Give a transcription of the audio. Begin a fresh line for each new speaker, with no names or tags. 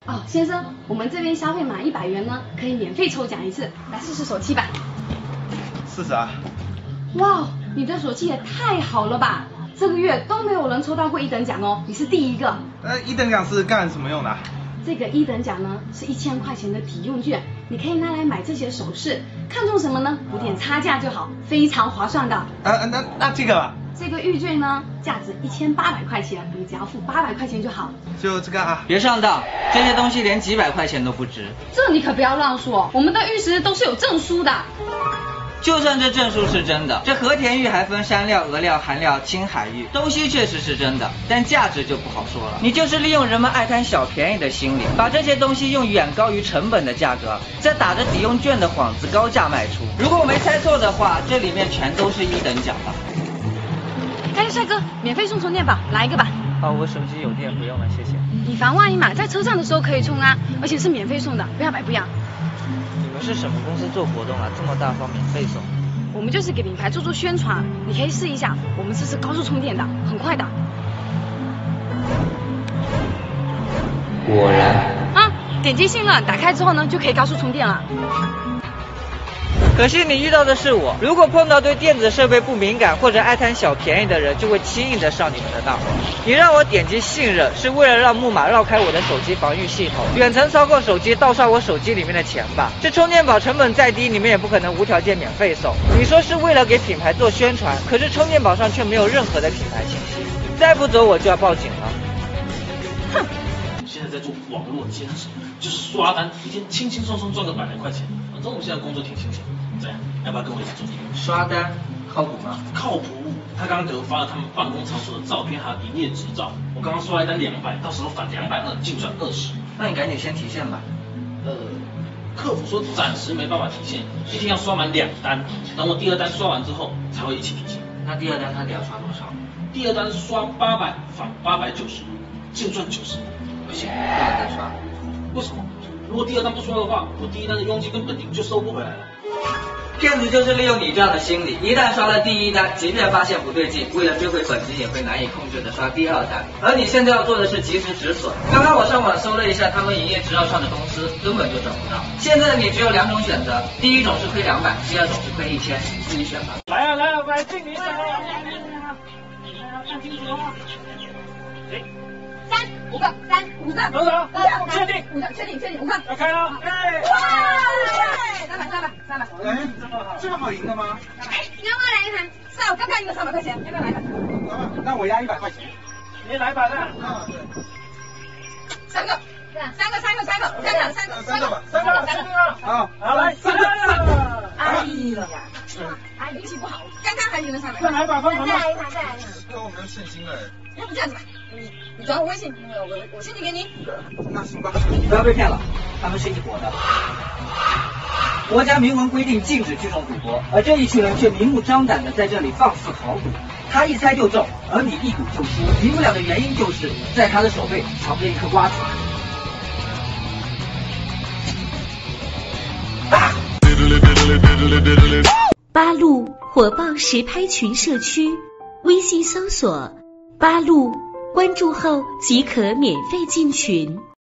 哦，先生，我们这边消费满100元呢，可以免费抽奖一次，来试试手气吧。
试试啊。
哇，你的手气也太好了吧！这个月都没有人抽到过1等奖哦，你是第一个。
1等奖是干什么用的啊？
这个1等奖呢是1000块钱的抵用券，你可以拿来买这些首饰，看中什么呢？补点差价就好，非常划算的。
那这个吧。
这个玉券呢，价值1800块钱，你只要付800块钱就好。
就这个啊。
别上当，这些东西连几百块钱都不值。
这你可不要乱说，我们的玉石都是有证书的。
就算这证书是真的，这和田玉还分山料、俄料、韩料、青海玉，东西确实是真的，但价值就不好说了。你就是利用人们爱贪小便宜的心理，把这些东西用远高于成本的价格，再打着抵用券的幌子高价卖出。如果我没猜错的话，这里面全都是1等奖吧？
哎，帅哥，免费送充电宝，来一个吧。
好，我手机有电，不用了，谢谢。
以防万一嘛，在车上的时候可以充啊，而且是免费送的，不要白不要。
你们是什么公司做活动啊？这么大方，免费送？
我们就是给品牌做宣传，你可以试一下，我们这是高速充电的，很快的。
果然。
啊，点击信任，打开之后呢，就可以高速充电了。
可惜你遇到的是我，如果碰到对电子设备不敏感或者爱贪小便宜的人，就会轻易的上你们的当。你让我点击信任，是为了让木马绕开我的手机防御系统，远程操控手机盗刷我手机里面的钱吧？这充电宝成本再低，你们也不可能无条件免费送。你说是为了给品牌做宣传，可是充电宝上却没有任何的品牌信息。再不走我就要报警了。
哼！
现在在做网络兼职，就是刷单，一天轻轻松松赚个100来块钱。反正我们现在工作挺清闲，怎样？要不要跟我一起做？
刷单靠谱吗？
靠谱。他刚刚给我发了他们办公场所的照片还有营业执照，我刚刚刷一单200，到时候返220，净赚20。
那你赶紧先提现吧。
客服说暂时没办法提现，一天要刷满2单，等我第2单刷完之后才会一起提现。
那第2单他得要刷多少？
第2单刷800，返890，净赚90。
不行，不能再刷。
为什么？如果第2单不刷的话，我第1单的佣金跟本金就收不回来了。
骗子就是利用你这样的心理，一旦刷了第1单，即便发现不对劲，为了追回本金也会难以控制的刷第2单。而你现在要做的是及时止损。刚刚我上网搜了一下他们营业执照上的公司，根本就找不到。现在的你只有2种选择，第一种是亏200，第二种是亏1000，你自己选吧。
来啊，买敬你一杯啊！看清楚啊
！3、5个，3、5个，
等等，确定
？5个，确定，5个。
要开了，哎！
哇！300。
哎，这么好赢的吗？
哎，你要不要来一盘？是啊，我刚刚赢了300块钱，要不要来一盘？
那我押100块钱。
你来100的。
啊，对。
3个，3个吧。
好，来3个。
哎呀，啊，运气不好，刚刚还赢了300。
再来一把，再来一盘。
对我没有现金了。
要不这样子吧，你转我微信，我现金给你。
那行吧。
你不要被骗了，他们是一伙的。国家明文规定禁止聚众赌博，而这一群人却明目张胆的在这里放肆豪赌。他一猜就中，而你一赌就输。赢不了的原因就是在他的手背藏着一颗瓜子。
八路火爆实拍群社区，微信搜索八路，关注后即可免费进群。